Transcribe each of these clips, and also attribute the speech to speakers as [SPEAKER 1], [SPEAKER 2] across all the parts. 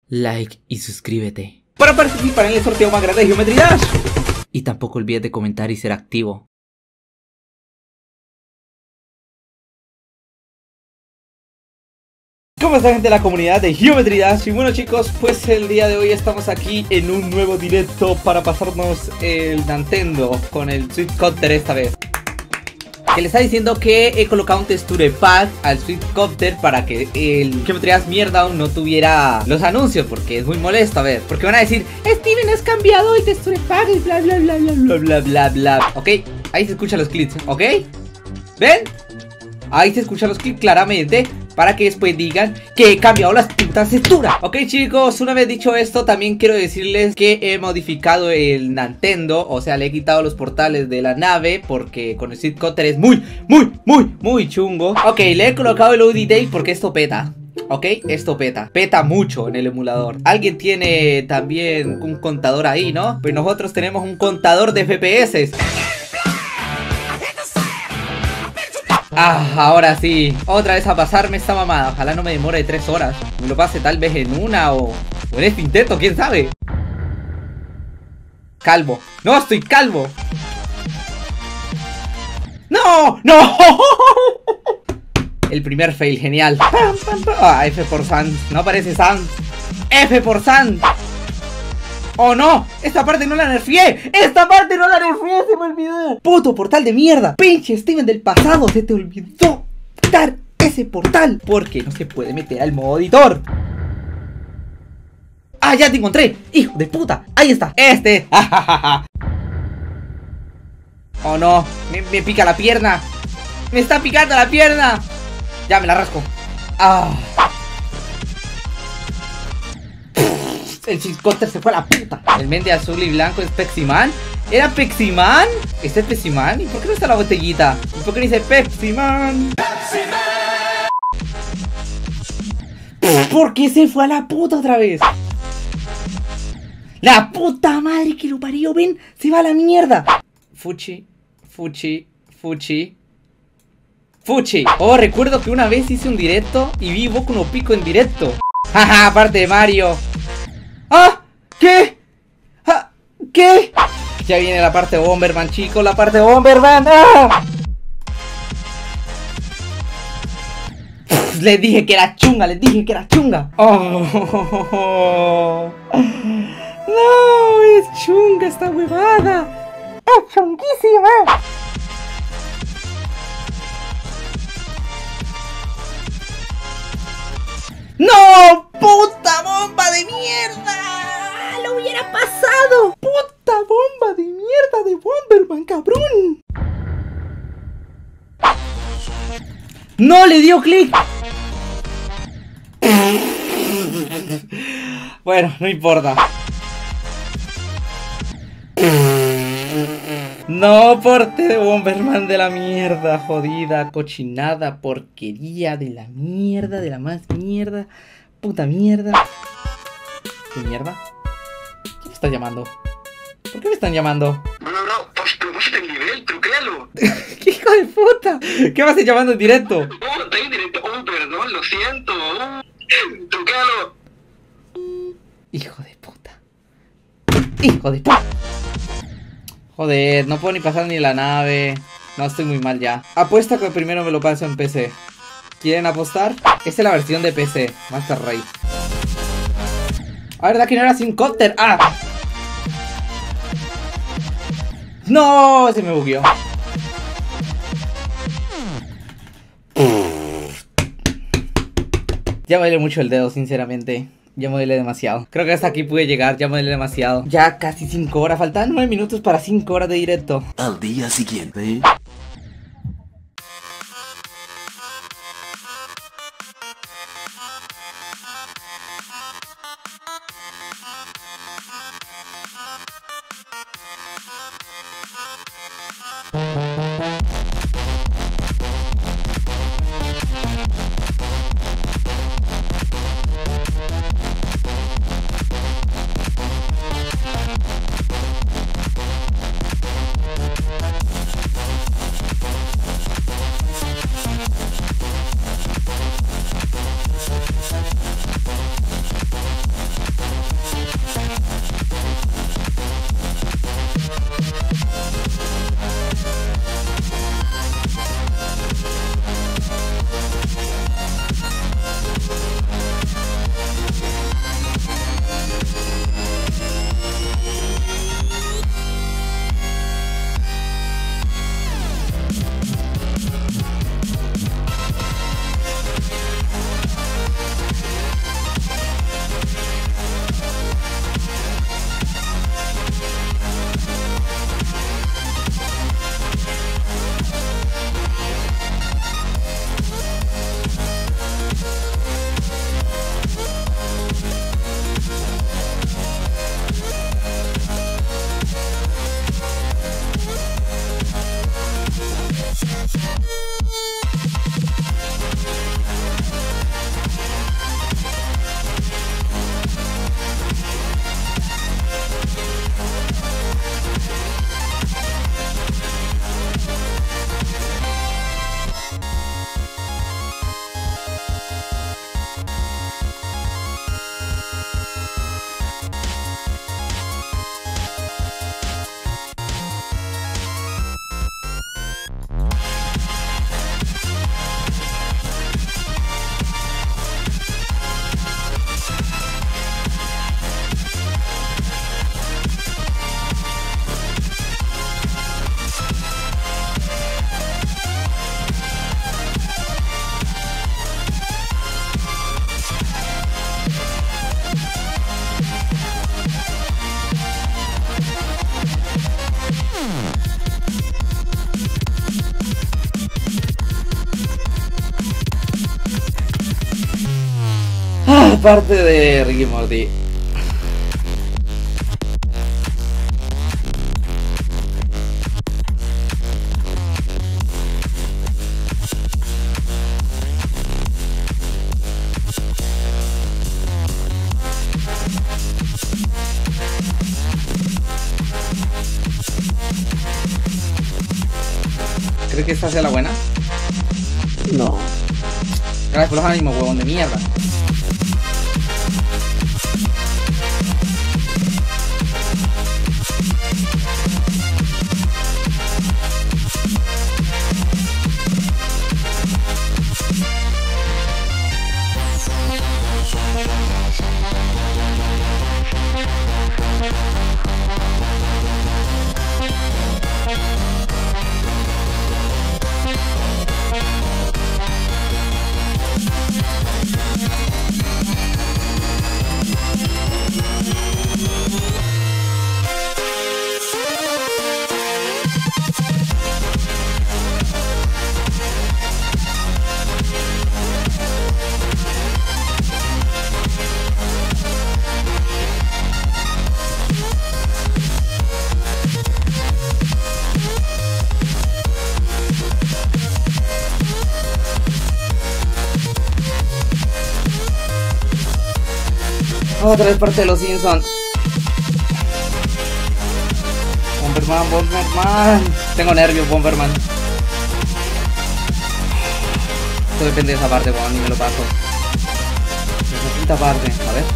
[SPEAKER 1] like y suscríbete.
[SPEAKER 2] Para participar en el sorteo más grande de Geometry Dash.
[SPEAKER 1] Y tampoco olvides de comentar y ser activo.
[SPEAKER 2] ¿Cómo está, gente de la comunidad de Geometry Dash? Y bueno, chicos, pues el día de hoy estamos aquí en un nuevo directo para pasarnos el Nintendo con el Sweetcopter esta vez. Que le está diciendo que he colocado un texture pack al Sweetcopter para que el Geometry Dash Mierda no tuviera los anuncios, porque es muy molesto. A ver, porque van a decir, Steven, has cambiado el texture pack y bla bla bla bla bla bla bla bla. Ok, ahí se escuchan los clips, ¿ok? ¿Ven? Ahí se escuchan los clips claramente, para que después digan que he cambiado las putas texturas. Ok, chicos, una vez dicho esto, también quiero decirles que he modificado el Nintendo. O sea, le he quitado los portales de la nave, porque con el Sweetcopter es muy chungo. Ok, le he colocado el OD Day porque esto peta. Ok, esto peta mucho en el emulador. Alguien tiene también un contador ahí, ¿no? Pues nosotros tenemos un contador de FPS. Ahora sí, otra vez a pasarme esta mamada. Ojalá no me demore 3 horas. Me lo pase tal vez en una o en este intento, quién sabe. Calvo. No, estoy calvo. ¡No! ¡No! El primer fail, genial. F por Sans. No aparece Sans. F por Sans. ¡Oh, no! ¡Esta parte no la nerfeé! ¡Esta parte no la nerfeé! ¡Se me olvidó! ¡Puto portal de mierda! ¡Pinche Steven del pasado! ¡Se te olvidó quitar ese portal! Porque no se puede meter al modo editor. ¡Ah, ya te encontré! ¡Hijo de puta! ¡Ahí está! ¡Este! ¡Oh, no! Me pica la pierna. ¡Me está picando la pierna! Ya, me la rasco. ¡Ah! El Sweetcopter se fue a la puta. El men de azul y blanco es Pepsi-Man. ¿Era Pepsi-Man? ¿Este es Pepsi-Man? ¿Y por qué no está la botellita? ¿Y por qué dice Pepsi-Man? ¿Por qué se fue a la puta otra vez? ¡La puta madre que lo parió! ¿Ven? Se va a la mierda. Fuchi. Oh, recuerdo que una vez hice un directo y vi Boku no Pico en directo. Jaja, aparte de Mario. ¡Ah! ¿Qué? ¿Ah? ¿Qué? Ya viene la parte de Bomberman, chicos. La parte de Bomberman. ¡Ah! Les dije que era chunga. ¡Oh! ¡No! Es chunga esta huevada. ¡Es chunguísima! ¡No! ¡Puta bomba de mierda! ¡Lo hubiera pasado! ¡Puta bomba de mierda de Bomberman, cabrón! ¡No le dio clic! Bueno, no importa. No, porte de Bomberman de la mierda, jodida, cochinada, porquería de la mierda, de la más mierda, puta mierda. ¿Qué mierda? ¿Quién me está llamando? ¿Por qué me están llamando?
[SPEAKER 3] Bro, pues pusiste el nivel, truquéalo.
[SPEAKER 2] ¿Qué hijo de puta? ¿Qué me estás llamando en directo?
[SPEAKER 3] Oh, está en directo. Oh, perdón, lo siento. Truquéalo.
[SPEAKER 2] Hijo de puta. Hijo de puta. Joder, no puedo ni pasar ni la nave. No, estoy muy mal ya. Apuesta que primero me lo paso en PC. ¿Quieren apostar? Esta es la versión de PC, Master Race. ¿verdad que no era Sweetcopter? ¡Ah! ¡No! Se me bugueó. Ya me duele mucho el dedo, sinceramente. Ya me duele demasiado. Creo que hasta aquí pude llegar, ya me duele demasiado. Ya casi 5 horas, faltan 9 minutos para 5 horas de directo.
[SPEAKER 4] Al día siguiente.
[SPEAKER 2] parte de Ricky Morty. ¿Crees que esta sea la buena?
[SPEAKER 4] No.
[SPEAKER 2] Gracias por los ánimos, huevón de mierda. Otra vez parte de los Simpsons. Bomberman, Bomberman. Tengo nervios, Bomberman. Esto depende de esa parte, weón, ni me lo paso. Esa quinta parte, a ver.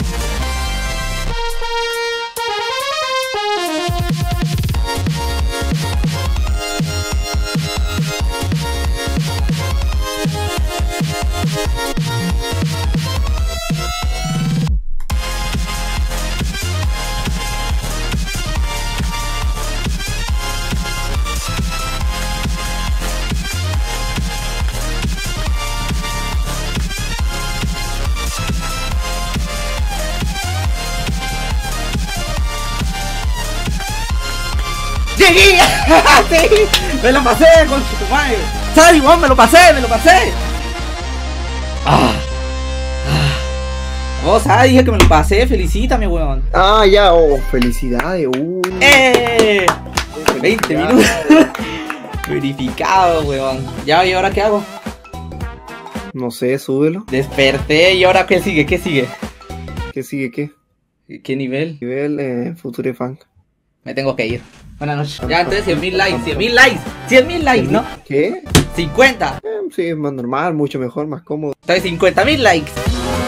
[SPEAKER 2] ¡Llegué! ¡Sí! ¡Me lo pasé, conchetumadre! ¡Sari, weón! ¡Me lo pasé! ¡Me lo pasé! Vos, dije que me lo pasé. Felicítame, weón.
[SPEAKER 4] Ah, ya, oh, felicidades.
[SPEAKER 2] 20 minutos. Verificado, weón. Ya, ¿y ahora qué hago?
[SPEAKER 4] No sé, súbelo.
[SPEAKER 2] Desperté. ¿Y ahora qué sigue? ¿Qué sigue?
[SPEAKER 4] ¿Qué sigue qué?
[SPEAKER 2] ¿Qué nivel?
[SPEAKER 4] Nivel Future Funk.
[SPEAKER 2] Me tengo que ir. Buenas noches. Ya, entonces 100.000 likes, 100.000 likes. 100.000 likes, ¿no?
[SPEAKER 4] ¿Qué?
[SPEAKER 2] 50.
[SPEAKER 4] Sí, es más normal, mucho mejor, más cómodo.
[SPEAKER 2] Entonces 50.000 likes.